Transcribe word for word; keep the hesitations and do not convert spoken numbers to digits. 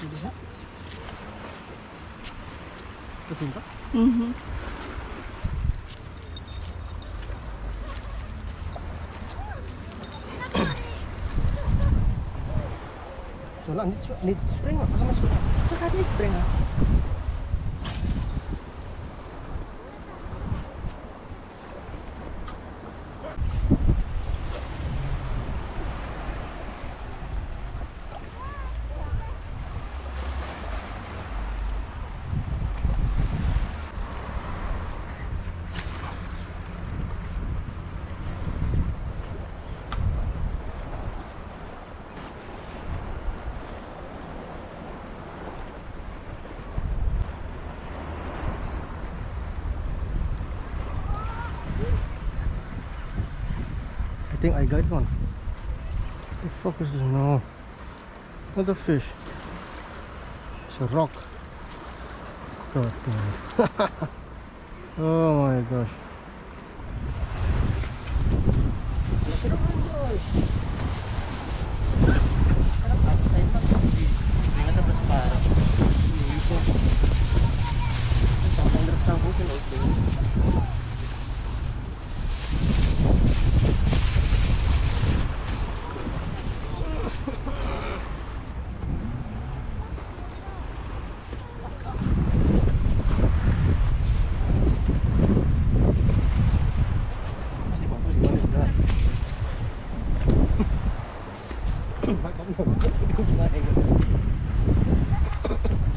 Bisa. Kesimpa. Mhm. Soalnya need, need spring nggak? Masa masuk? Cakap ni spring ah. I think I got one. The fuck is this? No. Not a fish. It's a rock. God damn it. Oh my gosh. Bác có một chút cái này.